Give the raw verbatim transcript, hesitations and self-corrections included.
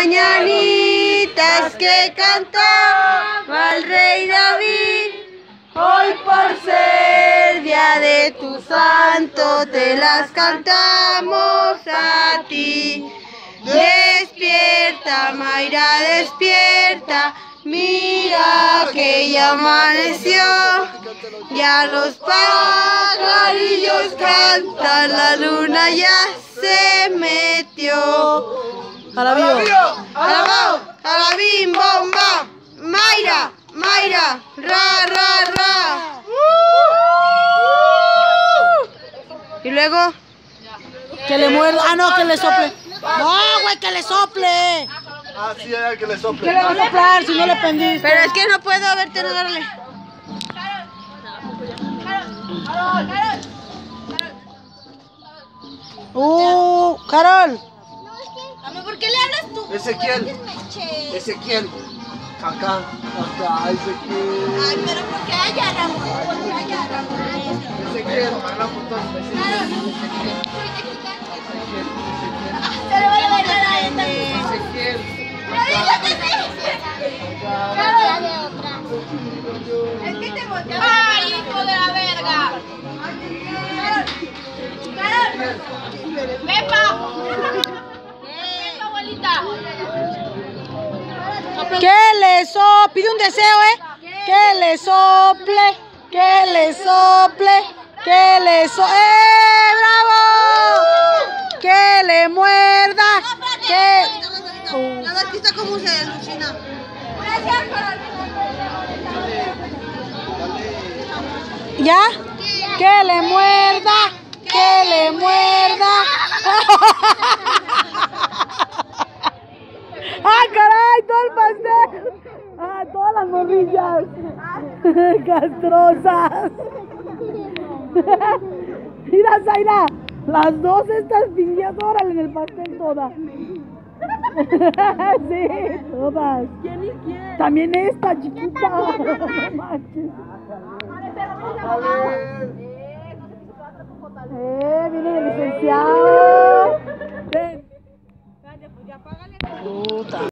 mañanitas que cantaba el rey David, hoy por ser día de tu santo te las cantamos a ti. Despierta, Mayra, despierta, mira que ya amaneció, ya los pajarillos cantan, la luna ya se metió. Alabío, alabao, alabim, bomba, Mayra, Mayra, ra, ra, ra. Y luego, que le muerda, ah no, que le sople. No, güey, que le sople. Ah, sí, hay que le sople. ¿Qué le va a soplar si no le pendiste? pero es que no puedo verte, no darle. Uh, Carol. ¿Por qué le hablas tú? Ezequiel. Ezequiel. Acá, acá, Ezequiel. Ay, pero ¿por qué allá, Ramón? ¿Por qué allá, Ramón? Ezequiel. Se le va a bailar a esta. Ezequiel. Es que te volteó. ¡Ay, hijo de la verga! ¡Pepa! ¡Pepa, abuelita! Que le sople, pide un deseo, ¿eh? Que le sople, que le sople, que le sople, ¡eh, bravo! Que le muerda, que... La verdad que está como se alucina. ¿Ya? Que le muerda, que le muerda. ¡Ah, caray! ¡Todo el pastel! ¡Ah, todas las morrillas! ¡Castrosas! Mira, Zaira, las dos estas piñas, órale, en el pastel todas. Sí, todas. ¿Quién y quién? También esta, chiquita. Eh, viene de licenciado.